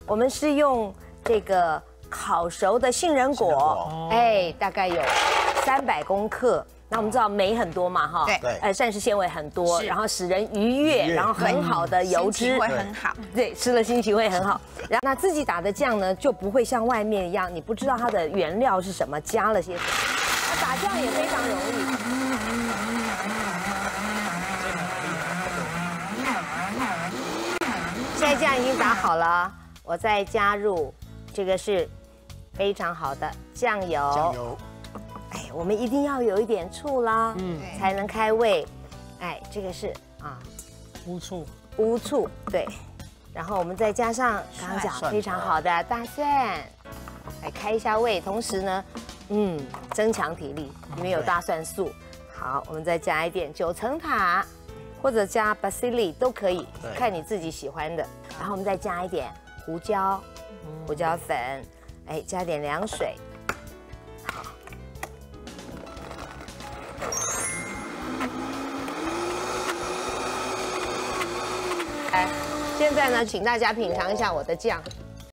我们是用这个烤熟的杏仁果，哎，大概有300公克。那我们知道镁很多嘛，哈， 对， 膳食纤维很多，然后使人愉悦，然后很好的油脂会很好， 对，吃了心情会很好。然后那自己打的酱呢，就不会像外面一样，你不知道它的原料是什么，加了些什么。那打酱也非常容易。现在酱已经打好了，我再加入这个是非常好的酱油。 酱油。 哎，我们一定要有一点醋啦，才能开胃。哎，这个是啊， 乌醋， 乌醋对，然后我们再加上刚刚讲非常好的大蒜，来开一下胃，同时呢，增强体力，里面有大蒜素。好，我们再加一点9层塔，或者加 basili 都可以，看你自己喜欢的。然后我们再加一点胡椒，胡椒粉，哎，加点凉水。 现在呢，请大家品尝一下我的酱。